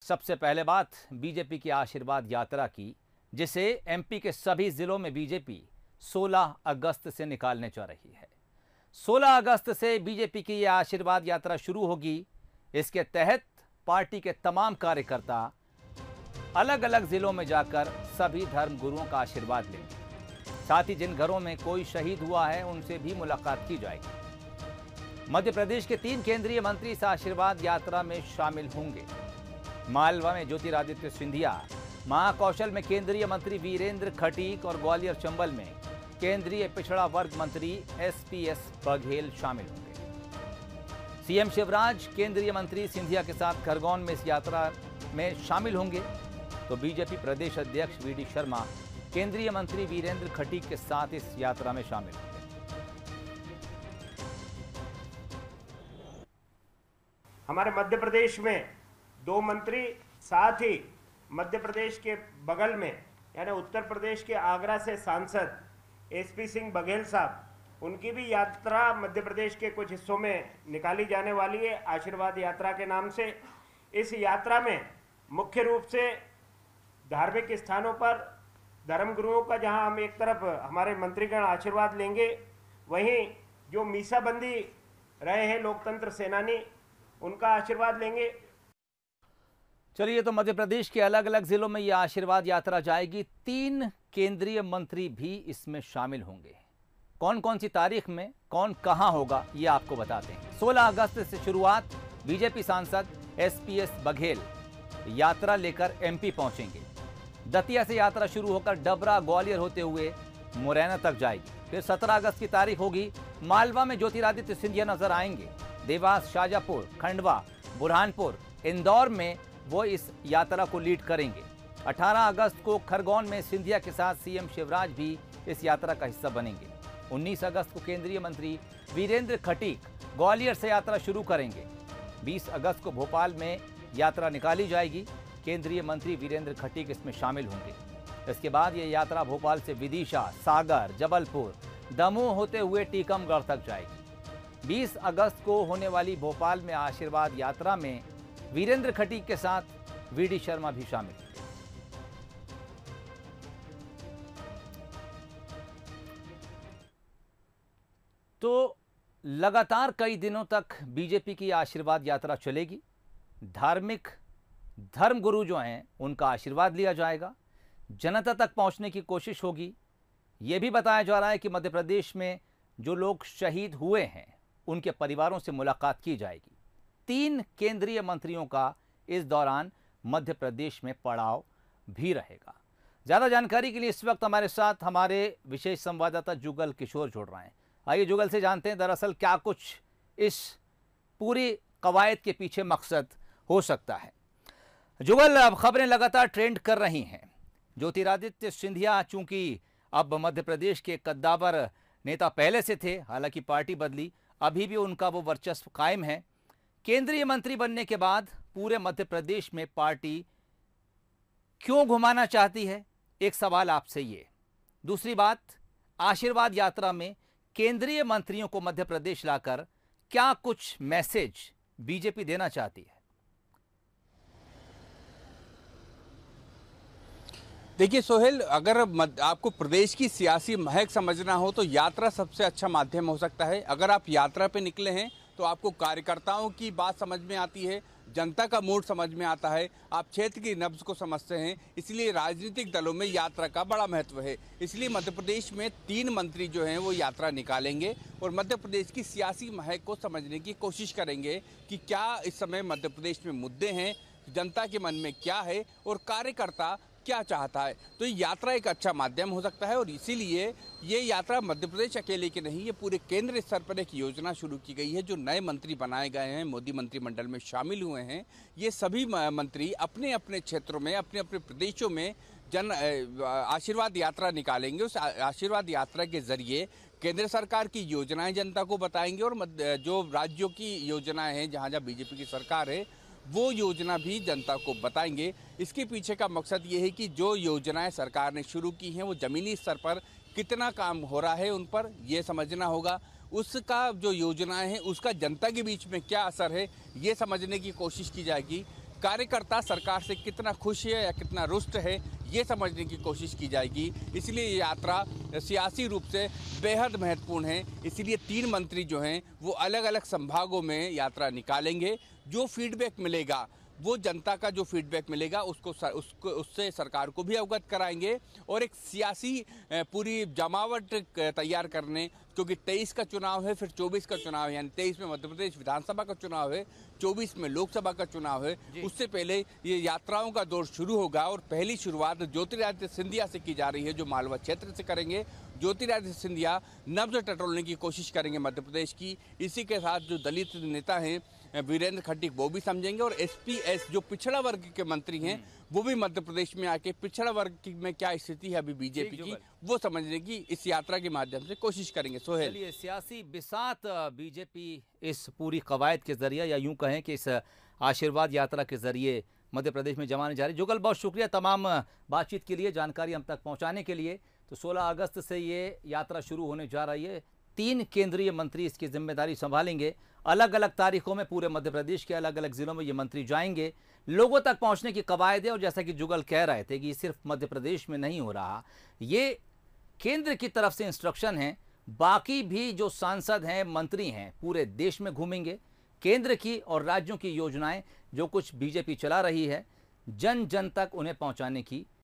सबसे पहले बात बीजेपी की आशीर्वाद यात्रा की, जिसे एमपी के सभी जिलों में बीजेपी 16 अगस्त से निकालने जा रही है। 16 अगस्त से बीजेपी की यह आशीर्वाद यात्रा शुरू होगी। इसके तहत पार्टी के तमाम कार्यकर्ता अलग अलग जिलों में जाकर सभी धर्म गुरुओं का आशीर्वाद लेंगे। साथ ही जिन घरों में कोई शहीद हुआ है उनसे भी मुलाकात की जाएगी। मध्य प्रदेश के 3 केंद्रीय मंत्री इस आशीर्वाद यात्रा में शामिल होंगे। मालवा में ज्योतिरादित्य सिंधिया, महाकौशल में केंद्रीय मंत्री वीरेंद्र खटीक और ग्वालियर चंबल में केंद्रीय पिछड़ा वर्ग मंत्री एसपीएस बघेल शामिल होंगे। सीएम शिवराज केंद्रीय मंत्री सिंधिया के साथ खरगोन में इस यात्रा में शामिल होंगे, तो बीजेपी प्रदेश अध्यक्ष वीडी शर्मा केंद्रीय मंत्री वीरेंद्र खटीक के साथ इस यात्रा में शामिल होंगे। हमारे मध्य प्रदेश में 2 मंत्री, साथ ही मध्य प्रदेश के बगल में यानी उत्तर प्रदेश के आगरा से सांसद एसपी सिंह बघेल साहब, उनकी भी यात्रा मध्य प्रदेश के कुछ हिस्सों में निकाली जाने वाली है आशीर्वाद यात्रा के नाम से। इस यात्रा में मुख्य रूप से धार्मिक स्थानों पर धर्मगुरुओं का, जहां हम एक तरफ हमारे मंत्रीगण आशीर्वाद लेंगे, वहीं जो मीसाबंदी रहे हैं लोकतंत्र सेनानी, उनका आशीर्वाद लेंगे। चलिए, तो मध्य प्रदेश के अलग अलग जिलों में यह आशीर्वाद यात्रा जाएगी। 3 केंद्रीय मंत्री भी इसमें शामिल होंगे। कौन कौन सी तारीख में कौन कहां होगा ये आपको बताते हैं। 16 अगस्त से शुरुआत। बीजेपी सांसद एसपीएस बघेल यात्रा लेकर एमपी पहुंचेंगे। दतिया से यात्रा शुरू होकर डबरा, ग्वालियर होते हुए मुरैना तक जाएगी। फिर 17 अगस्त की तारीख होगी। मालवा में ज्योतिरादित्य सिंधिया नजर आएंगे। देवास, शाजापुर, खंडवा, बुरहानपुर, इंदौर में वो इस यात्रा को लीड करेंगे। 18 अगस्त को खरगोन में सिंधिया के साथ सीएम शिवराज भी इस यात्रा का हिस्सा बनेंगे। 19 अगस्त को केंद्रीय मंत्री वीरेंद्र खटीक ग्वालियर से यात्रा शुरू करेंगे। 20 अगस्त को भोपाल में यात्रा निकाली जाएगी। केंद्रीय मंत्री वीरेंद्र खटीक इसमें शामिल होंगे। इसके बाद ये यात्रा भोपाल से विदिशा, सागर, जबलपुर, दमोह होते हुए टीकमगढ़ तक जाएगी। 20 अगस्त को होने वाली भोपाल में आशीर्वाद यात्रा में वीरेंद्र खटीक के साथ वीडी शर्मा भी शामिल होंगे। तो लगातार कई दिनों तक बीजेपी की आशीर्वाद यात्रा चलेगी। धार्मिक धर्मगुरु जो हैं उनका आशीर्वाद लिया जाएगा। जनता तक पहुंचने की कोशिश होगी। यह भी बताया जा रहा है कि मध्य प्रदेश में जो लोग शहीद हुए हैं उनके परिवारों से मुलाकात की जाएगी। 3 केंद्रीय मंत्रियों का इस दौरान मध्य प्रदेश में पड़ाव भी रहेगा। ज़्यादा जानकारी के लिए इस वक्त हमारे साथ हमारे विशेष संवाददाता जुगल किशोर जुड़ रहे हैं। आइए जुगल से जानते हैं दरअसल क्या कुछ इस पूरी कवायद के पीछे मकसद हो सकता है। जुगल, अब खबरें लगातार ट्रेंड कर रही हैं। ज्योतिरादित्य सिंधिया चूंकि अब मध्य प्रदेश के कद्दावर नेता पहले से थे, हालांकि पार्टी बदली, अभी भी उनका वो वर्चस्व कायम है। केंद्रीय मंत्री बनने के बाद पूरे मध्य प्रदेश में पार्टी क्यों घुमाना चाहती है, एक सवाल आपसे ये। दूसरी बात, आशीर्वाद यात्रा में केंद्रीय मंत्रियों को मध्य प्रदेश लाकर क्या कुछ मैसेज बीजेपी देना चाहती है? देखिए सोहेल, अगर आपको प्रदेश की सियासी महक समझना हो तो यात्रा सबसे अच्छा माध्यम हो सकता है। अगर आप यात्रा पे निकले हैं तो आपको कार्यकर्ताओं की बात समझ में आती है, जनता का मूड समझ में आता है, आप क्षेत्र की नब्ज को समझते हैं। इसलिए राजनीतिक दलों में यात्रा का बड़ा महत्व है। इसलिए मध्य प्रदेश में 3 मंत्री जो हैं वो यात्रा निकालेंगे और मध्य प्रदेश की सियासी महक को समझने की कोशिश करेंगे कि क्या इस समय मध्य प्रदेश में मुद्दे हैं, जनता के मन में क्या है और कार्यकर्ता क्या चाहता है। तो ये यात्रा एक अच्छा माध्यम हो सकता है और इसीलिए ये यात्रा मध्य प्रदेश अकेले की नहीं, ये पूरे केंद्र स्तर पर एक योजना शुरू की गई है। जो नए मंत्री बनाए गए हैं, मोदी मंत्रिमंडल में शामिल हुए हैं, ये सभी मंत्री अपने अपने क्षेत्रों में, अपने अपने प्रदेशों में जन आशीर्वाद यात्रा निकालेंगे। उस आशीर्वाद यात्रा के जरिए केंद्र सरकार की योजनाएं जनता को बताएंगे और जो राज्यों की योजनाएं हैं, जहाँ जहाँ बीजेपी की सरकार है, वो योजना भी जनता को बताएंगे। इसके पीछे का मकसद ये है कि जो योजनाएं सरकार ने शुरू की हैं वो ज़मीनी स्तर पर कितना काम हो रहा है उन पर ये समझना होगा। उसका जो योजनाएं हैं उसका जनता के बीच में क्या असर है ये समझने की कोशिश की जाएगी। कार्यकर्ता सरकार से कितना खुश है या कितना रुष्ट है, ये समझने की कोशिश की जाएगी। इसलिए ये यात्रा सियासी रूप से बेहद महत्वपूर्ण है। इसलिए 3 मंत्री जो हैं वो अलग अलग संभागों में यात्रा निकालेंगे। जो फीडबैक मिलेगा, वो जनता का जो फीडबैक मिलेगा उससे सरकार को भी अवगत कराएंगे और एक सियासी पूरी जमावट तैयार करने, क्योंकि 23 का चुनाव है, फिर 24 का चुनाव है, यानी 23 में मध्य प्रदेश विधानसभा का चुनाव है, 24 में लोकसभा का चुनाव है। उससे पहले ये यात्राओं का दौर शुरू होगा और पहली शुरुआत ज्योतिरादित्य सिंधिया से की जा रही है, जो मालवा क्षेत्र से करेंगे। ज्योतिरादित्य सिंधिया नब्ज टटोलने की कोशिश करेंगे मध्य प्रदेश की। इसी के साथ जो दलित नेता हैं वीरेंद्र खट्टिक, वो भी समझेंगे और एसपीएस जो पिछड़ा वर्ग के मंत्री हैं वो भी मध्य प्रदेश में आके पिछड़ा वर्ग में क्या स्थिति है अभी बीजेपी की, वो समझने की इस यात्रा के माध्यम से कोशिश करेंगे। सोहेल, चलिए, सियासी बिसात बीजेपी इस पूरी कवायद के जरिए, या यूं कहें कि इस आशीर्वाद यात्रा के जरिए मध्य प्रदेश में जमाने जा रही। जुगल, बहुत शुक्रिया तमाम बातचीत के लिए, जानकारी हम तक पहुंचाने के लिए। तो 16 अगस्त से ये यात्रा शुरू होने जा रही है। 3 केंद्रीय मंत्री इसकी जिम्मेदारी संभालेंगे। अलग अलग तारीखों में पूरे मध्य प्रदेश के अलग अलग जिलों में ये मंत्री जाएंगे। लोगों तक पहुंचने की कवायद है, और जैसा कि जुगल कह रहे थे कि ये सिर्फ मध्य प्रदेश में नहीं हो रहा, ये केंद्र की तरफ से इंस्ट्रक्शन है। बाकी भी जो सांसद हैं, मंत्री हैं, पूरे देश में घूमेंगे। केंद्र की और राज्यों की योजनाएं जो कुछ बीजेपी चला रही है, जन जन तक उन्हें पहुंचाने की